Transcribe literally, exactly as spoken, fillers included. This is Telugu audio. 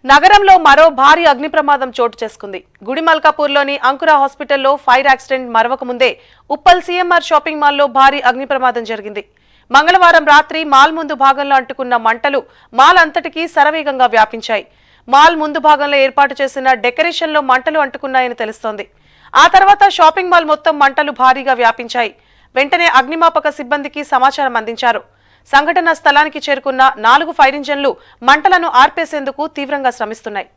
నగరంలో మరో భారీ అగ్ని ప్రమాదం చోటు చేసుకుంది. గుడిమల్కాపూర్లోని అంకుర హాస్పిటల్లో ఫైర్ యాక్సిడెంట్ మరవక ముందే ఉప్పల్ సీఎంఆర్ షాపింగ్ మాల్లో భారీ అగ్ని ప్రమాదం జరిగింది. మంగళవారం రాత్రి మాల్ ముందు భాగంలో అంటుకున్న మంటలు మాల్ అంతటికీ శరవేగంగా వ్యాపించాయి. మాల్ ముందు భాగంలో ఏర్పాటు చేసిన డెకరేషన్లో మంటలు అంటుకున్నాయని తెలుస్తోంది. ఆ తర్వాత షాపింగ్ మాల్ మొత్తం మంటలు భారీగా వ్యాపించాయి. వెంటనే అగ్నిమాపక సిబ్బందికి సమాచారం అందించారు. సంఘటన స్థలానికి చేరుకున్న నాలుగు ఫైర్ ఇంజన్లు మంటలను ఆర్పేసేందుకు తీవ్రంగా శ్రమిస్తున్నాయి.